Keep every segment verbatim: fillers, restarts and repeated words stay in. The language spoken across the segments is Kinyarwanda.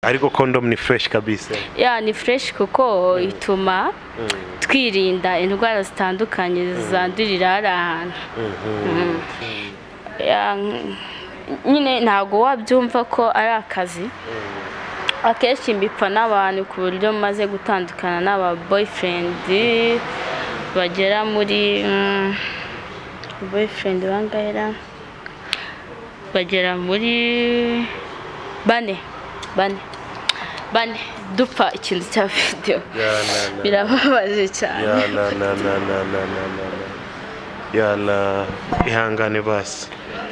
ariko condom ni fresh kabisa. Ya ni fresh kuko ituma twirinda indwara zitandukanye zandurira ahantu. Ya nyine ntago wabyumva ko ari akazi. Akenshi mbipfa n'abantu ku buryo maze gutandukana n'aba boyfriend bagera muri boyfriend bangahera bagera muri bane bane bane dupfa ikintu cya video birababaje cyane. Ya na na na na na na ya la ihangane basi.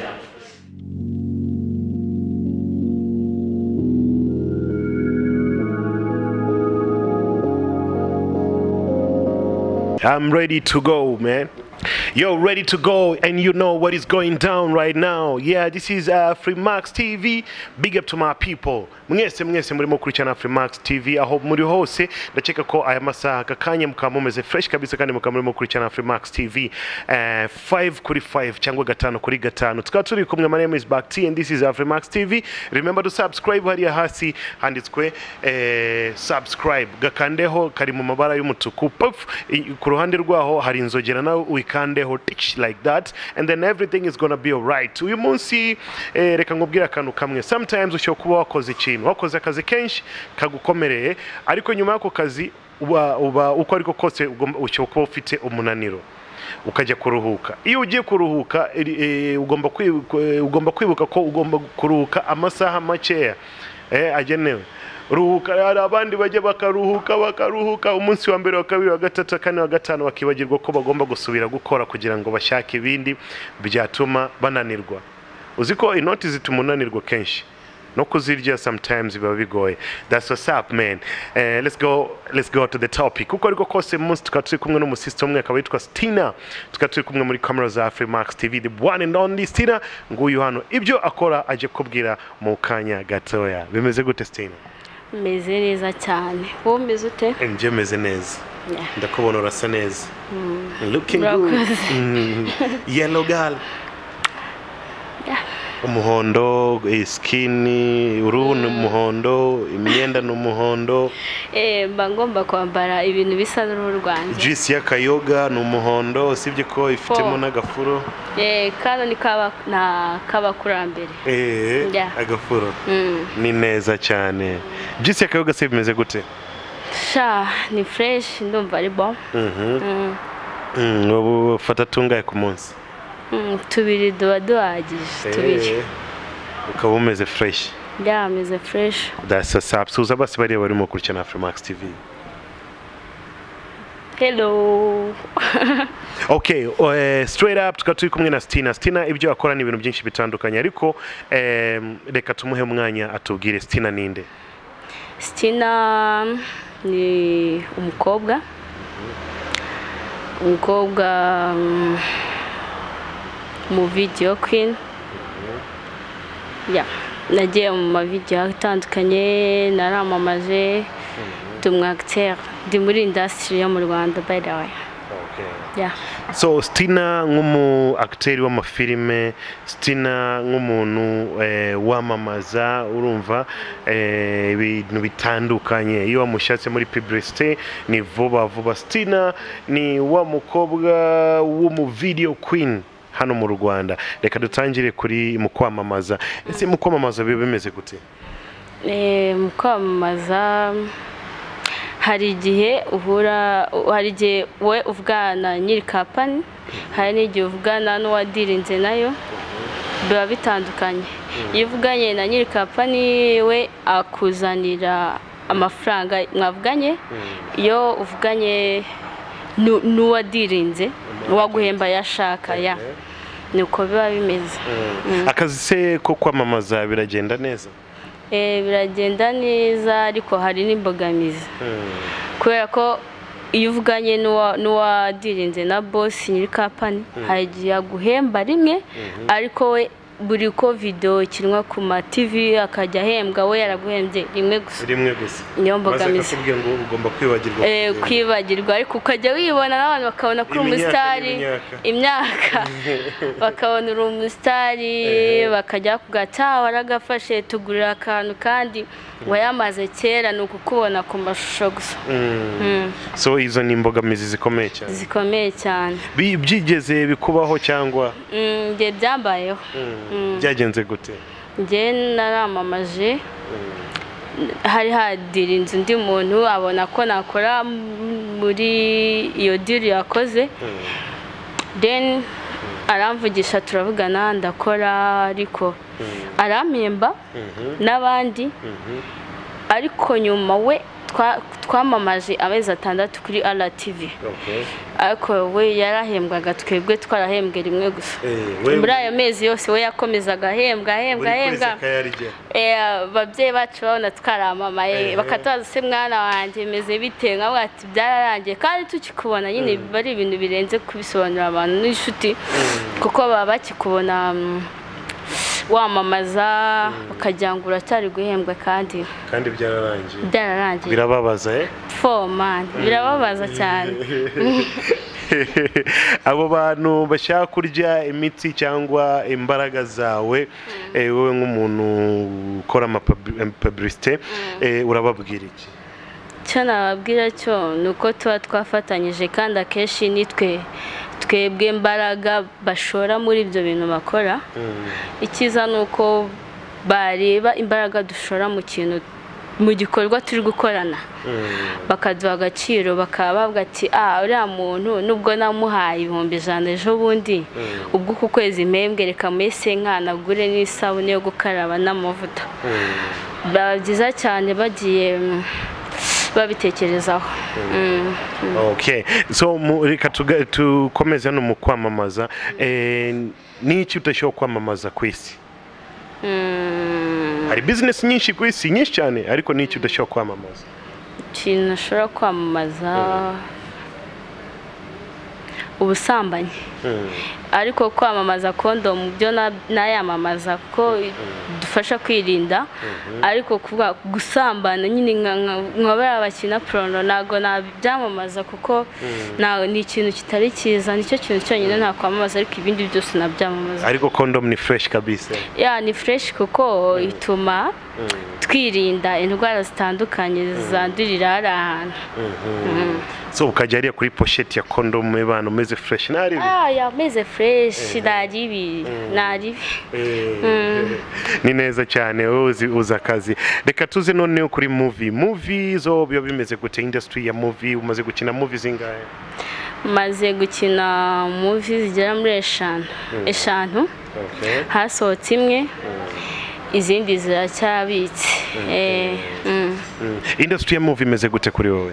I'm ready to go, man. You're ready to go, and you know what is going down right now. Yeah, this is uh, Freemax T V. Big up to my people. Mwese mwese murimo kurikirana Freemax T V aho muri hose. Ndakeka ko aya masaha kakanye mukamumeze fresh kabisa kandi mukamurimo kurikirana Freemax T V. Uh, five kuri five cyangwa gatanu kuri gatanu. Tukaba turi kumwe. My name is Bakti and this is Freemax T V. Remember to subscribe hariya hasi handitswe uh, subscribe. Gakandeho kari mu mabara y'umutuku. Puff ku ruhande rwaho hari inzogera nawe wikandeho tick like that, and then everything is gonna be alright. Uyu munsi eh, reka ngubwira akantu kamwe. Sometimes usho kuba wakoze ikintu wakoze akazi kenshi kagukomereye, ariko nyuma y'ako kazi uba uba uko ariko kose usho kuba ufite umunaniro ukajya kuruhuka. Iyo ugiye kuruhuka e, ugomba ugomba kwibuka ko ugomba kuruhuka amasaha makeya eh agenewe. Ruhuka hari abandi bajya bakaruhuka bakaruhuka umunsi wa mbere wa kabiri wa gatatu kane wa gatanu bakibagirwa ko bagomba gusubira gukora kugira ngo bashake ibindi byatuma bananirwa. Uziko inoti zitumunanirwa kenshi no kuzirya sometimes biba bigoye. That's what's up, man. Uh, let's go let's go to the topic. Kuko ariko kose munsi tukaturi kumwe no musystem umwe akaba yitwa Stina. Tukaturi kumwe muri camera za Freemax T V, the one and only Stina. Nguyu hano ibyo akora aje kubwira mu kanya gatoya. Bimeze gute Stina? Meze neza cyane. Wowe meze ute? Nje meze neza. Ndakubona urasa neza. Looking good. Yellow girl. Yeah. Umuhondo, skin, uruhu n'umuhondo, imyenda n'umuhondo. Eh mbangomba kwambara ibintu bisa n'uruhu rwanje. Juice ya kayoga n'umuhondo, usibye ko ifitemo n'agafuro. Eh kandi ni kaba na kaba kurambere. Eh yeah. Agafuro. Mm. Ni neza cyane. Juice ya kayoga se bimeze gute? Sha ni fresh ndumva ari bon. Mhm. Mm. Mm, ubu fata tungaye ku munsi. Mm, tubiri duba duhagije tubiri. Ukaba umeze fresh. Yeah, umeze fresh. That's what's up. Suza basi bari barimo kurikirana Freemax T V. Hello. Okay, uh, straight up tukaturi kumwe na Stina. Stina ibyo akora ni ibintu byinshi bitandukanye, ariko um, reka tumuhe umwanya atubwire Stina ninde. Stina ni umukobwa. Umukobwa um, mu video queen. Yeah, nagiye mu ma video atandukanye, naramamaje tumwe acteur ndi muri industry yo mu Rwanda by the way. Okay. Yeah. So Stina nk'umu acteur wa mafilime, Stina nk'umuntu eh, wamamaza urumva eh, ibintu bitandukanye. Iyo wamushatse muri publicité ni vuba vuba. Stina ni wa mukobwa wo mu video queen hano mu Rwanda. Reka dutangire kuri mu kwamamaza. Ese mu kwamamaza bibe bimeze gute? Eh mu kwamamaza hari igihe uhura hari igihe we uvugana nyiri company, hari n'igihe uvugana n'uwadirinze nayo, biba bitandukanye. Iyo uvuganye na nyiri company we akuzanira amafaranga mwavuganye, iyo uvuganye n'uwadirinze uwaguhemba yashaka ya nuko biba bimeze. Akazi se ko kwamamaza biragenda neza? Eh biragenda neza ariko hari n'imbogamizi. Kubera ko iyo uvuganye n'uwadirinze na boss nyiri company hari igihe aguhemba rimwe ariko we buri ko video ikinwa ku ma T V akajya ahembwa we yaraguhembye rimwe gusa rimwe gusa niyo mbogamizi bakubwiye ngo ugomba kwibagirwa eh kwibagirwa ariko ukajya wibona n'abantu bakabona kuri umusitari imyaka bakabona uri umusitari bakajya kugata waragafashe tugurira akantu kandi wayamaze kera nuko kubona ku mashusho gusa so izo ni imbogamizi zikomeye cyane zikomeye cyane byigeze bikubaho cyangwa nge byambayeho byagenze gute nge naramamaje hari hadira inzu ndi muntu abona ko nakora muri iyo diri yakoze then aramvugisha turavugana ndakora ariko arampemba n'abandi ariko nyuma we twamamaje amezi atandatu kuri R T V ariko we yarahembwaga twebwe twarahembwe rimwe gusa muri ayo mezi yose we yakomezaga ahembwa ahembwa ahembwa babyeyi bacu babona twaramamaye bakataza se mwana wanjye meze bite nkavuga ati byararangiye kandi tukikubona nyine bari ibintu birenze kubisobanura abantu n'inshuti kuko baba bakikubona wamamaza bakajyangura cyari guhembwa kandi kandi byararangiye byararangiye birababaza eh for man birababaza cyane abo bantu bashaka kurya imitsi cyangwa imbaraga zawe wowe nk'umuntu ukora ama publicité urababwira iki cyo nababwira cyo nuko tuba twafatanyije kandi akeshi nitwe twebwe imbaraga bashora muri ibyo bintu bakora ikiza nuko bareba imbaraga dushora mu kintu mu gikorwa turi gukorana bakaduha agaciro bakaba bavuga ati ah uriya muntu nubwo namuhaye ibihumbi ijana ejo bundi ubwo ku kwezi impembwe reka mwese nkanagure n'isabune yo gukaraba n'amavuta byiza cyane bagiye babitekerezaho okay so reka tukomeze no mu kwamamaza n'iki utashobora kwamamaza ku isi hari business nyinshi ku isi nyinshi cyane ariko n'iki udashobora kwamamaza ikintu nashobora kwamamaza ubusambanyi ariko kwamamaza kondomu byo nayamamaza ko dufasha kwirinda ariko kuvuga gusambana nyine nkabara bakina porno nago nabyamamaza kuko ni ikintu kitari cyiza nicyo kintu cyonyine nta kwamamaza ariko ibindi byose nabyamamaza ariko kondomu ni fresh kabisa ya ni fresh kuko ituma twirinda indwara zitandukanye zandurira hari ahantu so ukajya ariya kuri pochette ya kondomu y'abantu meze fresh nari ah ya meze fresh naribi naribi ni neza cyane uzi uza kazi reka tuze none kuri movie movie zo byo bimeze gute industry ya movie umaze gukina movie zingahe maze gukina movie zigera muri eshanu eshanu hasohotse imwe izindi ziracyabitse eh industry ya movie imeze gute kuri wowe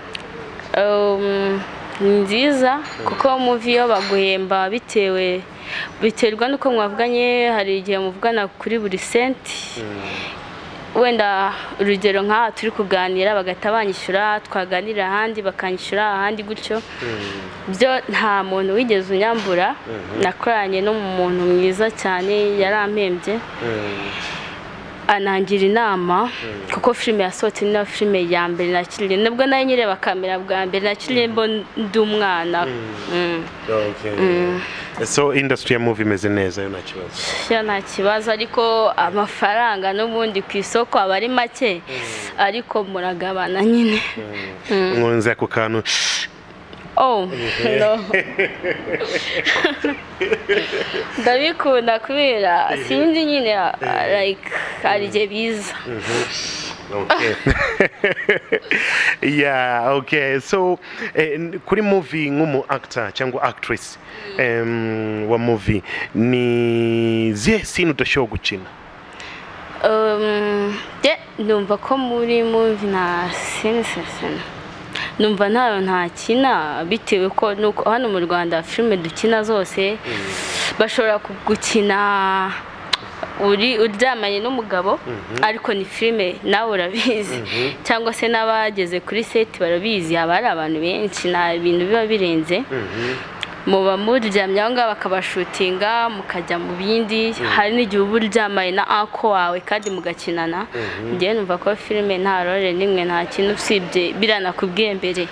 um nziza kuko movie yo baguhemba bitewe biterwa nuko mwavuganye hari igihe muvugana kuri buri senti wenda urugero nka turi kuganira bagatabanyishyura twaganira ahandi bakanyishyura ahandi gutyo byo nta muntu wigeze unyambura nakoranye no mu muntu mwiza cyane yarampembye anangira inama kuko filime yasohotse ni filime ya mbere nakiriye nubwo nayo nyireba kamera bwa mbere nakiriye mbo ndi umwana so industry ya movie imeze neza yo nta kibazo yo nta kibazo ariko amafaranga n'ubundi ku isoko aba ari make ariko muragabana nyine nkunze ku kantu oh no ndabikunda kubera sinzi nyine like ari je biza okay yeah okay so eh, kuri movie nk'umu actor cyangwa actress um, wa movie ni zihe scene udashobora gukina um de numva ko muri movie na scene scene numva ntayo ntakina bitewe ko nuko hano mu Rwanda filime dukina zose bashobora gukina uri uryamanye n'umugabo ariko ni filime nawe urabizi cyangwa se n'abageze kuri set barabizi haba ari abantu benshi na ibintu biba birenze muba muryamye aho ngaho bakabashutinga mukajya mu bindi hari n'igihe uba uryamanye na uncle wawe kandi mugakinana njyewe numva ko filime nta role nimwe nta kintu usibye biranakubwiye mbere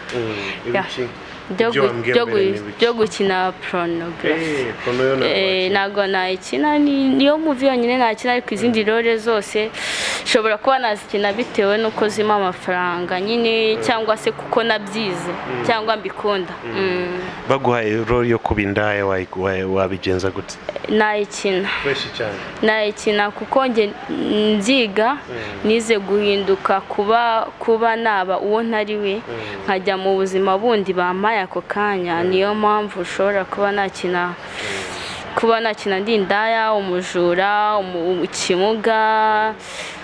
byo gukina porunogarafi ntabwo nayikina niyo muvi yonyine nakina ariko izindi role zose nshobora kuba nazikina bitewe n'uko zima amafaranga nyine cyangwa se kuko nabyize cyangwa mbikunda baguhaye role yo kuba indaya wabigenza gute nayikina nayikina kuko njye nziga nize guhinduka kuba kuba naba uwo ntari we nkajya mu buzima bundi bampaye ako kanya niyo mpamvu ushobora kuba nakina kuba nakina ndi indaya umujura ikimuga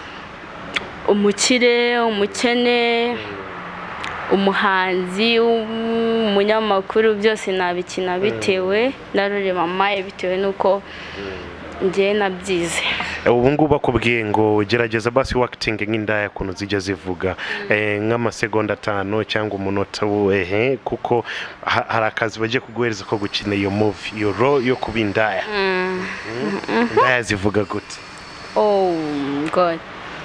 umukire umukene umuhanzi umunyamakuru byose nabikina bitewe na role mamaye bitewe nuko njye nabyize ubu ngubu bakubwiye ngo gerageza basi acting nk'indaya kuntu zijya zivuga nk'amasegonda atanu cyangwa umunota ehe kuko hari akazi bagiye kuguhereza ko gukina iyo movie iyo role yo kuba indaya indaya zivuga gute oh god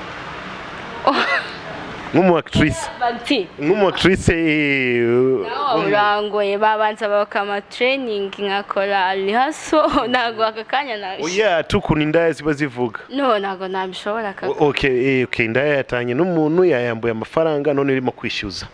nk'umu actrice nk'umu actrice urangoye babanza bakama training nkakora rehearsal ntago akakanya nabi oya tukuna indaya ziba zivuga no ntago nabishobora kaka okay okay indaya yatanye n'umuntu yayambuye amafaranga none irimo kwishyuza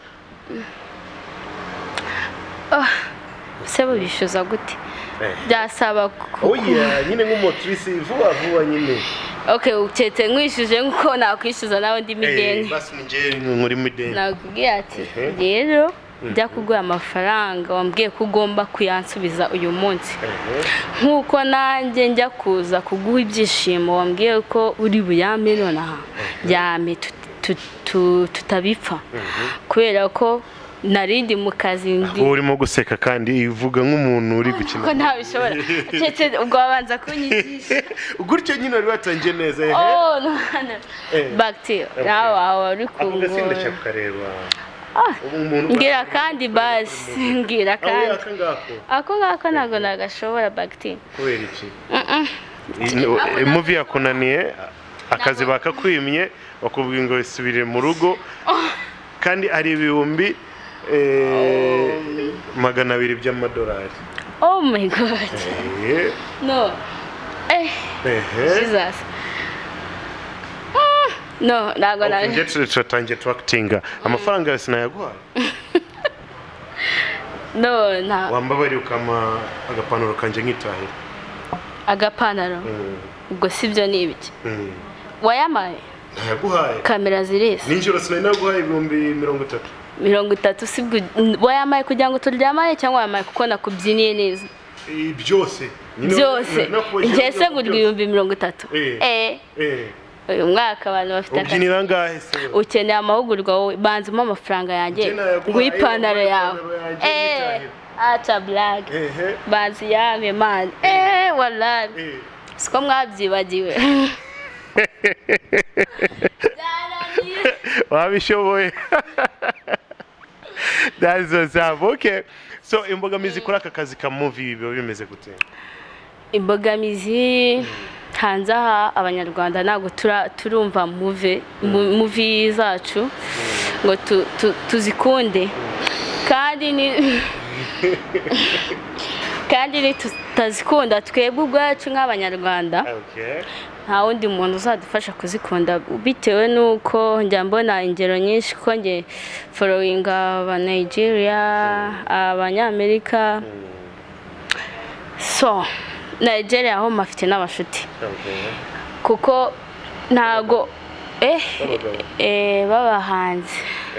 oh sebo bishyuza gute byasaba oya nyine nk'umu actrice vuba vuba nyine okay ukete nkwishyuje nkuko nakwishyuza nawe ndi mideni basi nje muri mideni nakubwiye ati rero njya kuguha amafaranga wambwiye ko ugomba kuyansubiza uyu munsi nkuko nanjye njya kuza kuguha ibyishimo wambwiye ko uri buyame nonaha yame tutabipfa kubera ko narindi mu kazi ndi urimo guseka kandi ivuga nk'umuntu uri gukina ko ntabishobora cece ubwo babanza kunyigisha gutyo nyine ari batangiye neza ehe oh no bacteria nawe uri kungo ndashaka kureba ngira kandi basi ngira kandi ako ngako nago nagashobora bacteria kubera iki movie yakunaniye akazi bakakwimye bakubwiye ngo isubire mu rugo kandi ari ibihumbi magana abiri by'amadolari oh my god no eh Jesus no nago na nje turatangiye twakitinga amafaranga yose nayaguhaye no na wambabari ukama agapanuro kanje nkitahira agapanaro ubwo sibyo ni ibiki wayamaye nayaguhaye kamera zirese ninjoro sinari naguhaye ibihumbi mirongo itatu mirongo itatu sibwo wayamaye kugira ngo turyamane cyangwa wayamaye kuko nakubyiniye neza byose byose ngese ngo ibihumbi mirongo itatu eh eh uyu mwaka abantu bafite akazi ubyinira ngahe se ukeneye amahugurwa wowe banzemo amafaranga yanjye guhipanaro yawe eh acha black banzi yame man eh wallahi siko mwabyibagiwe wabishoboye that is what's up. Okay, so imbogamizi kuri aka kazi ka movie biba bimeze gute? Imbogamizi hanze aha abanyarwanda ntago turumva movie movie zacu ngo tuzikunde kandi ni kandi ni tutazikunda twebwe ubwacu nk'abanyarwanda. Okay. Nta wundi muntu uzadufasha kuzikunda bitewe nuko njya mbona ingero nyinshi ko nge following aba Nigeria abanyamerika so Nigeria aho mafite n'abashuti kuko ntago eh eh babahanze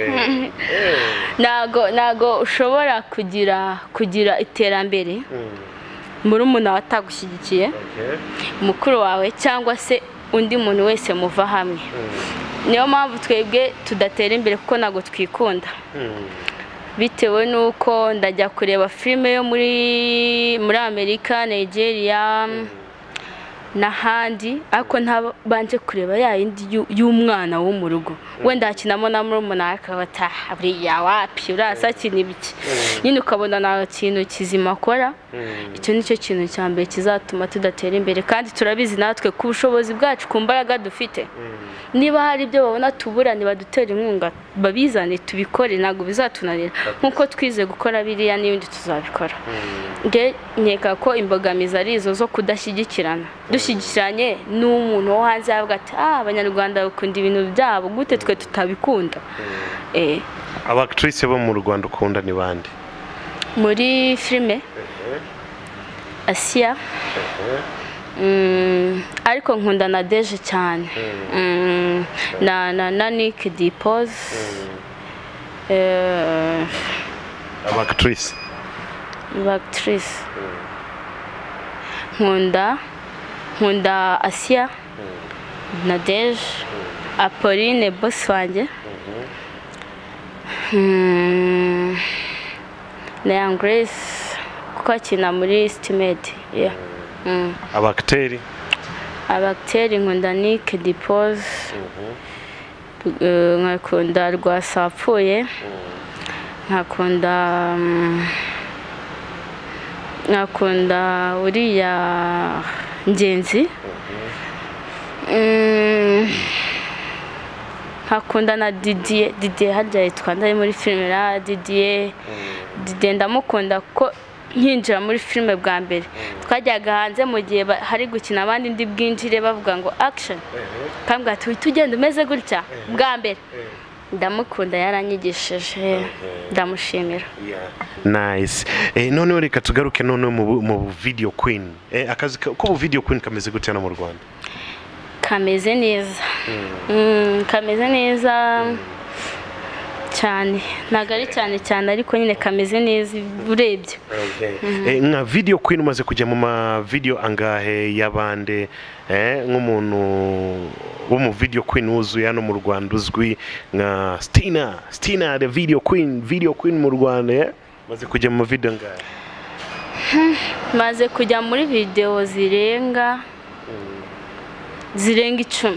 nago nago ushobora kugira kugira iterambere muri umuntu watagushyigikiye mukuru wawe cyangwa se undi muntu wese muva hamwe niyo mpamvu twebwe tudatera imbere kuko nago twikunda bitewe nuko ndajya kureba filime yo muri muri Amerika Nigeria n'ahandi ariko ntabanje kureba ya yindi y'umwana wo mu rugo wenda hakinamo na murumuna akabata buriya wapi urasa kintu ibiki nyine ukabona nta kintu kizima akora icyo nicyo kintu cya mbere kizatuma tudatera imbere kandi turabizi natwe ku bushobozi bwacu ku mbaraga dufite niba hari ibyo babona tubura nibadutera inkunga babizane tubikore ntabwo bizatunanira nkuko twize gukora biriya n'ibindi tuzabikora nge nkeka ko imbogamizi ari izo zo kudashyigikirana dushyigikiranye n'umuntu wo hanze yavuga ati ah abanyarwanda bakunda ibintu byabo gute twe tutabikunda eh abactrice bo mu Rwanda ukunda ni bande muri filme Asia Mm, ariko nkunda na Deje cyane mm, na na na Nick Dipos eh abactrice abactrice nkunda nkunda Asia na Deje Apolline boss wanjye mm, na Young Grace kuko akina muri Estimate yeah Mm. Abakteri Abakteri nkunda Nick Dipos nkakunda Rwasapfuye nkakunda nkakunda uriya Ngenzi nkakunda na Didier Didier harya yitwa ndari muri filime ra Didier Didier ndamukunda ko nkinjira muri filime bwa mbere twajyaga hanze mu gihe hari gukina abandi ndi bwinjire bavuga ngo action kambwa ati tugende umeze gutya bwa mbere ndamukunda yaranyigishije ndamushimira nice eh none reka tugaruke none mu video queen eh akazi ko video queen kameze gutya no mu Rwanda kameze neza mm kameze neza cyane nagari cyane cyane ariko nyine kameze neza urebye eh nka video queen umaze kujya mu ma video angahe yabande eh nk'umuntu wo mu video queen uzuye hano mu Rwanda uzwi nka Stina Stina the video queen video queen mu Rwanda eh maze kujya mu video angahe maze kujya muri video zirenga zirenga icumi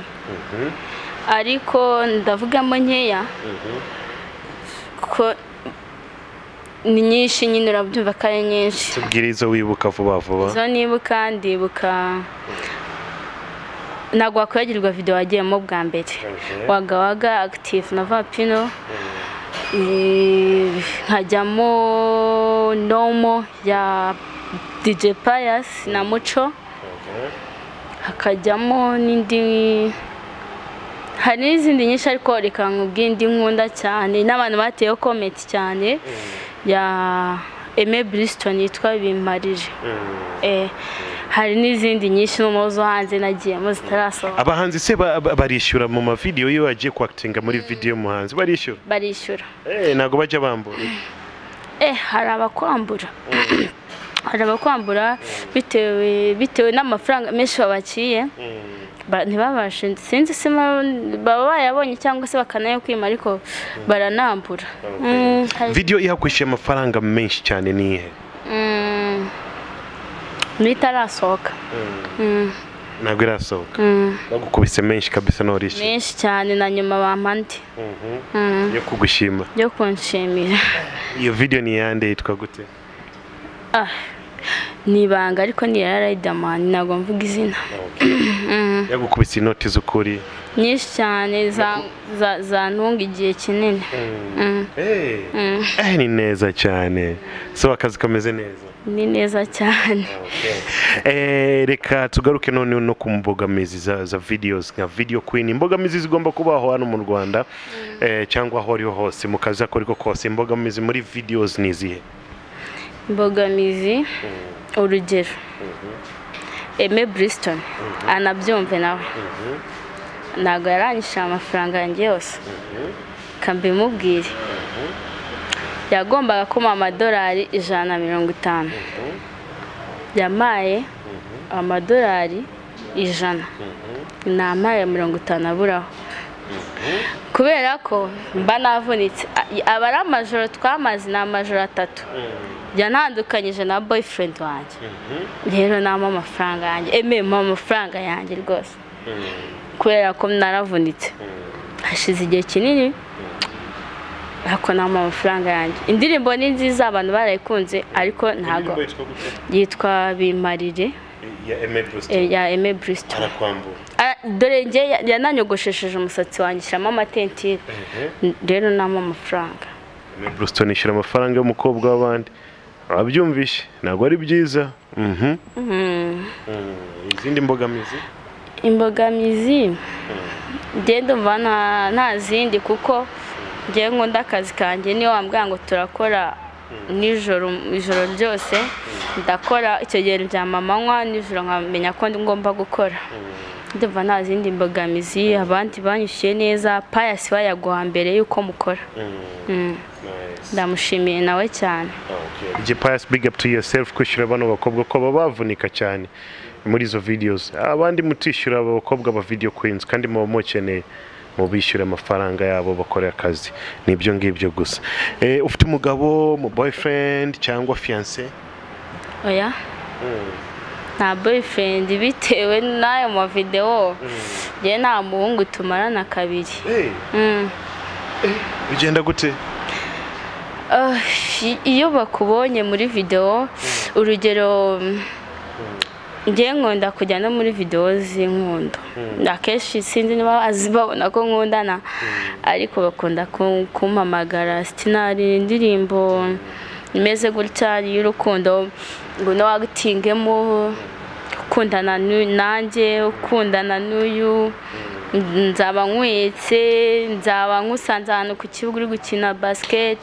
ariko ndavugamo nkeya ko ni nyinshi nyine urabyumva kare nyinshi tubwirizo wibuka vuba vuba zo nibuka ndibuka nagwa wakwagirwa video wagiyemo bwa mbere waga waga active na Vapino nkajyamo Nomo ya D J Pius na Muco hakajyamo n'indi hari n'izindi nyinshi ariko reka nkubwindi nkunda cyane n'abantu bateyeho comment cyane ya Aime Briston yitwa Bimparije eh hari n'izindi nyinshi n'umuzo hanze nagiyemo zitarasohoka abahanzi se barishyura mu ma video yo agiye kwactinga muri video muhanzi barishyura barishyura eh nago bajya bambura eh hari abakwambura hari abakwambura bitewe bitewe n'amafaranga menshi babaciye ntibabashe sinzi se baba bayabonye cyangwa se bakanayo kwima ariko baranambura video ihakwishyuye amafaranga menshi cyane nihe nitarasohoka ntabwo irasohoka bagukubise menshi kabisa norishe menshi cyane na nyuma bampandi yo kugushima yo kunshimira iyo video ni yande yitwa gute ah nibanga ariko ni ya Riderman nago mvuga izina yagukubise inoti z'ukuri nyinshi cyane za za, za ntunga igihe kinini eh eh ni neza cyane so akazi kameze neza ni neza cyane eh reka tugaruke none no kumbogamizi za, za videos nka video queen imbogamizi zigomba kubaho hano mu Rwanda eh cyangwa aho ari hose mu kazi akoriko kose imbogamizi muri videos nizihe imbogamizi urugero Aime Briston anabyumve nawe ntago yaranyisha amafaranga yanjye yose kambimubwire yagombaga kuma amadolari ijana na mirongo itanu yamaye amadolari ijana namaye mirongo itanu aburaho kubera ko mba navunitse. Aba ari amajoro twamaze ni amajoro atatu yanandukanyije na boyfriend wanjye. Rero nama amafaranga yanjye eme mama amafaranga yanjye rwose kubera ko naravunitse hashize igihe kinini ariko nama amafaranga yanjye. Indirimbo ni nziza abantu barayikunze ariko ntago yitwa Bimarire ya Aime Bristol. Arakwambura dore nge yananyogoshesheje umusatsi wanjye shyiramo amatentire. Rero nama amafaranga. Aime Bristol nishyura amafaranga y'umukobwa w'abandi. Ababyumvishe ntabwo ari byiza. Mhm. Mhm. Izindi mbogamizi? Imbogamizi ngende mvana nta zindi kuko ngiye nkunda akazi kanjye niyo wambwira ngo turakora nijoro ijoro ryose ndakora icyo gihe ryama amanywa nijoro nkamenya ko ngomba gukora. Ndumva nta zindi mbogamizi abandi banyishyuye neza Pius bayaguha mbere yuko mukora. Ndamushimiye nawe cyane. Okay. Pius, big up to yourself kwishyura bano bakobwa ko babavunika cyane muri izo videos. Abandi mutishyura abakobwa ba video queens kandi mu mukeneye mu bishyura amafaranga yabo bakora akazi. Nibyo ngibyo gusa. Eh ufite umugabo mu boyfriend cyangwa fiancé? Oya. Nta boyfriend bitewe n'ayo ma video. Je nta muhungu tumarana kabiri. Eh. Mm. Bigenda gute? Uh, iyo bakubonye muri video urugero ngiye nkunda kujya no muri video z'inkundo. Akenshi sinzi niba azibabona ko nkundana ariko bakunda kumpamagara Stinari indirimbo imeze gutya y'urukundo ngo no wagutingemo ukundana nanjye ukundana n'uyu nzaba nkwetse nzaba nkusanze ahantu ku kibuga uri gukina basket.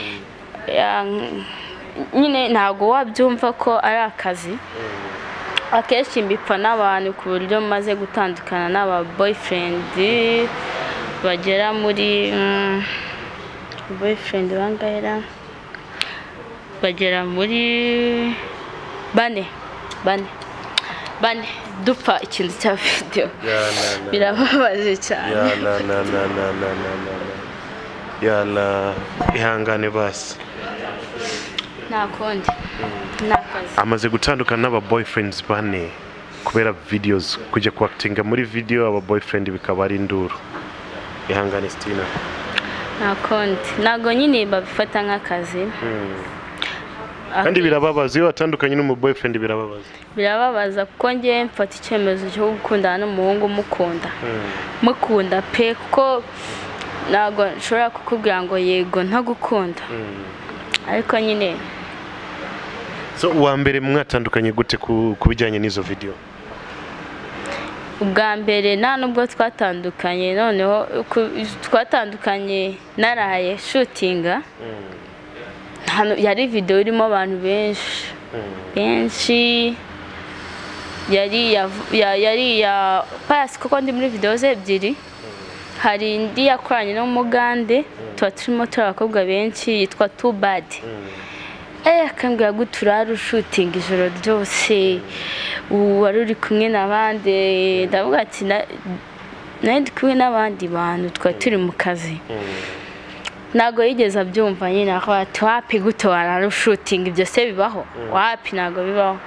Nyine ntago wabyumva ko ari akazi. Akenshi mbipfa n'abantu ku buryo maze gutandukana n'aba boyfriend bagera muri boyfriend bangahera bagera muri bane bane bane dupfa ikintu cya video. Birababaje cyane. Ya na na na na na na ya la ihangane basi nakondi nakazi. Amaze gutandukana n'aba boyfriends bane kubera videos kujya ku actinga muri video aba boyfriend bikaba ari induru. Ihangane Stina. Nakondi nago nyine babifata nk'akazi. Kandi birababaza iyo watandukanye n'umu boyfriend birababaza. Birababaza kuko ngiye mfata icyemezo cyo gukundana n'umuhungu mukunda. Mukunda pe kuko nago nshobora kukubwira ngo yego ntagukunda. Ariko nyine so uwa mbere mwatandukanye gute kubijyanye n'izo video? Ubwa mbere nta nubwo twatandukanye noneho twatandukanye naraye shootinga. Hano yari video irimo abantu benshi benshi yari ya yari ya Pius kuko ndi muri video ze ebyiri. Hari indi yakoranye n'umugande tuba turimo turabakobwa benshi yitwa Too Bad. Eh akambwira gutura shooting ijoro ryose wari uri kumwe n'abandi ndavuga ati nandi kumwe n'abandi bantu twa turi mu kazi. Nago yigeze abyumva nyine aho ati wapi gute wara shooting ibyo se bibaho wapi nago bibaho.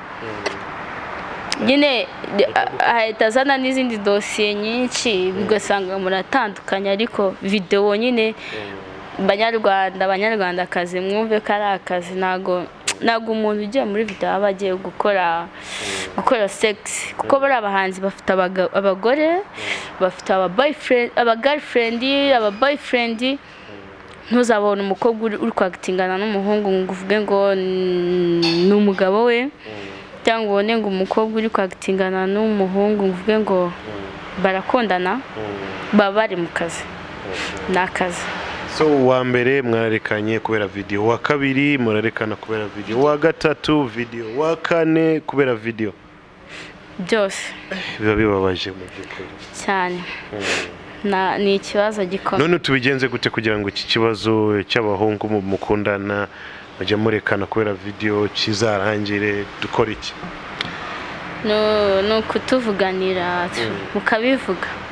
Nyine ahita zana n'izindi dosiye nyinshi bigasanga muratandukanye ariko video nyine Banyarwanda Banyarwanda kazi mwumve ko ari akazi. Nago nago umuntu ugiye muri video aba agiye gukora gukora sex kuko bari abahanzi bafite abagore bafite aba boyfriend aba girlfriend aba boyfriend. Ntuzabona umukobwa uri kwactingana n'umuhungu ngo uvuge ngo n'umugabo we cyangwa ubone ngo umukobwa uri kwactingana n'umuhungu ngo uvuge ngo barakundana baba bari mu kazi. Nakazi. So uwa mbere mwarekanye kubera video, wa kabiri murarekana kubera video, wa gatatu video, wa kane kubera video. Byose biba bibabaje mu by'ukuri cyane. Na ni ikibazo gikomeye. None tubigenze gute kugira ngo iki kibazo cy'abahungu mukundana bajya murekana kubera video kizarangire dukora iki? No no kutuvuganira mukabivuga.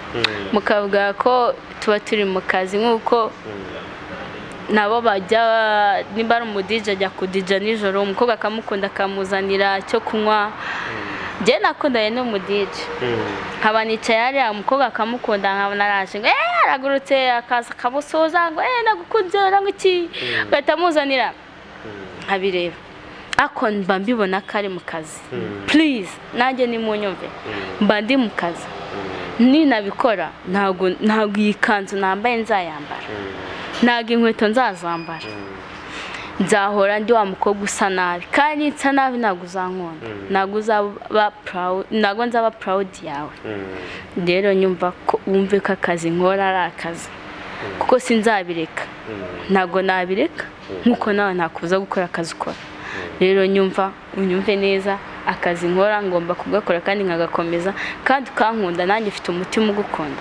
mukavuga ko tuba turi mu kazi nk'uko nabo bajya nimba ari umudije ajya kudija nijoro umukobwa akamukunda akamuzanira cyo kunywa njye nakundanye n'umudije nkaba nicaye hariya umukobwa akamukunda nkabona araje ngo eee aragurutse akaza akamusuhuza ngo eee nagukunze ngo iki agahita amuzanira nkabireba ako mba mbibona ko ari mu kazi please nanjye nimunyumve mba ndi mu kazi ninabikora ntabwo ntabwo iyi kanzu nambaye nzayambara ntabwo inkweto nzazambara nzahora ndi wa mukobwa usa nabi kandi nsa nabi ntabwo uzankunda ntabwo uzaba proud ntabwo nzaba proud yawe rero nyumva ko wumve ko akazi nkora ari akazi kuko sinzabireka ntabwo nabireka nkuko nawe ntakubuza gukora akazi ukora rero nyumva unyumve neza akazi nkora ngomba kugakora kandi nkagakomeza kandi ukankunda nanjye mfite umutima ugukunda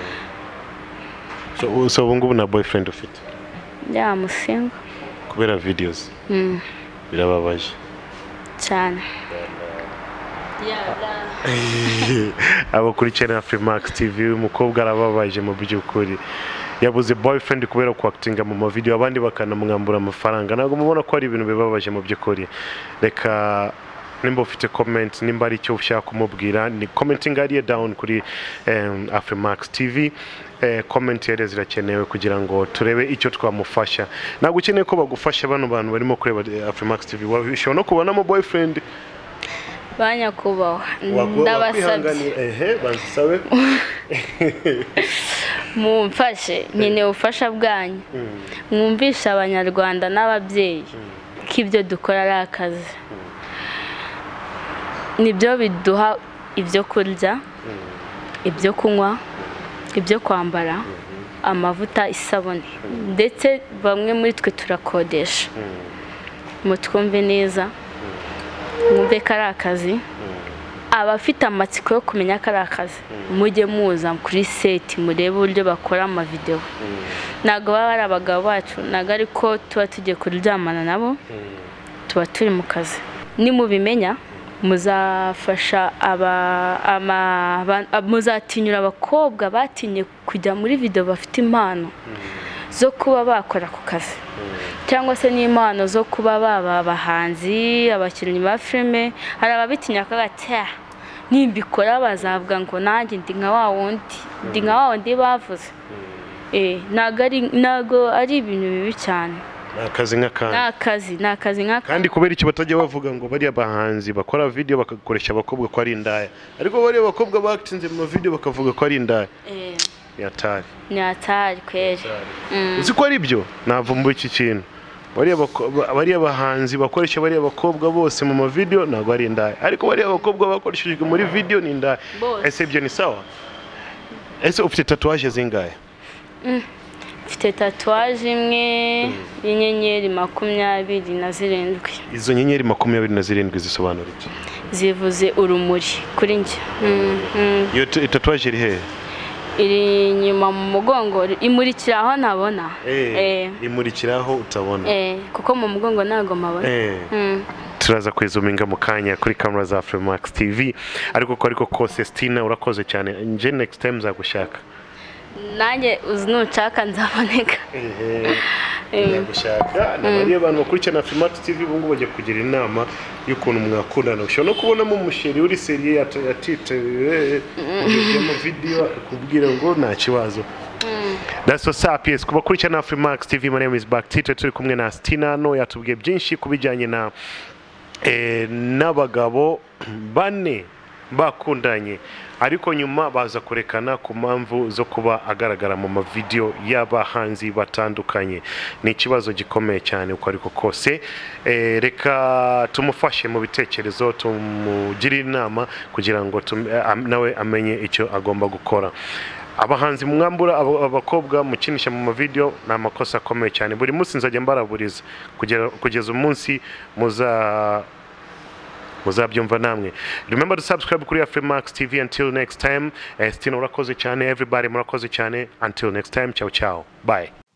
so so ubu ngubu na boyfriend ufite ya musinga kubera videos birababaje cyane abo kuri channel Freemax T V umukobwa arababaje mu by'ukuri yabuze boyfriend kubera ko actinga mu ma video abandi bakanamwambura amafaranga nago mubona ko ari ibintu bibabaje mu by'ukuri reka nimba ufite comment nimba ari cyo ushaka kumubwira ni commenting ariye down kuri um, Freemax T V eh, comment yere zirakenewe kugira ngo turebe icyo twamufasha nago ukeneye ko bagufasha bano bantu barimo kureba Freemax T V wabishobora no kubona mo boyfriend banya kubaho ndabasabye ehe banzisabe mumfashe nyine ubufasha bwanyu mwumvisha abanyarwanda n'ababyeyi ko ibyo dukora ari akazi nibyo biduha ibyo kurya ibyo kunywa ibyo kwambara amavuta isabune ndetse bamwe muri twe turakodesha mutwumve neza mwumve ko ari akazi abafite amatsiko yo kumenya ko ari akazi mujye muza kuri seti murebe uburyo bakora amavideo ntabwo baba ari abagabo bacu ntabwo ariko tuba tugiye kuryamana nabo tuba turi mu kazi nimubimenya muzafasha aba muzatinyura abakobwa batinye kujya muri video bafite impano zo kuba bakora ku kazi cyangwa se n'impano zo kuba baba abahanzi abakinnyi ba filime hari ababitinya kagata nimbikora bazavuga ngo nanjye ndi nka wa wundi ndi nka wa wundi bavuze eh nago ari nago ari ibintu bibi cyane akazi nk'akandi nakazi nakazi nk'akandi kandi kubera iki batajya bavuga ngo bari abahanzi bakora video bakakoresha abakobwa ko ari indaya ariko bari abakobwa bakitinze mu video bakavuga ko ari indaya eh yatari nyatari kwere uzi ko ari byo navumbuye iki kintu bari abahanzi bakoresha bari abakobwa bose mu ma video ntabwo ari indaya ariko bari abakobwa bakoreshejwe muri video ni indaya ese ibyo ni sawa ese ufite tatouage zingahe mfite tatouage imwe y'inyenyeri makumyabiri na zirindwi izo nyenyeri makumyabiri na zirindwi zisobanura iki zivuze urumuri kuri njye iyo tatouage iri hehe iri nyuma mu mugongo imurikira aho ntabona eh imurikira aho utabona eh kuko mu mugongo ntago mabona eh turaza kwizuminga mu kanya kuri camera za Freemax T V ariko ko ariko kose Stina urakoze cyane nje next time zagushaka nanjye uzinucaka nzaboneka eh gushaka nabari abantu bakurikirana Freemax T V bungu baje kugira inama y'ukuntu mwakundana ushobora no kubonamo umusheri uri serie atite mu video kubwira ngo nta kibazo That's what's up. Yes, kuba kurikirana Freemax T V, my name is Back Tito, turi kumwe na Stina no yatubwiye byinshi kubijyanye na eh n'abagabo bane bakundanye ariko nyuma baza kurekana ku mpamvu zo kuba agaragara mu ma video y'abahanzi batandukanye. Ni ikibazo gikomeye cyane uko ariko kose eh reka tumufashe mu bitekerezo tumugire inama kugira ngo nawe amenye icyo agomba gukora. Abahanzi mwambura abakobwa mukinisha mu video na makosa akomeye cyane. Buri munsi nzajya mbaraburiza kugera kugeza umunsi muza muzabyumva namwe. Remember to subscribe kuri Freemax T V. Until next time, Stina urakoze cyane, everybody murakoze cyane. Until next time, ciao ciao, bye.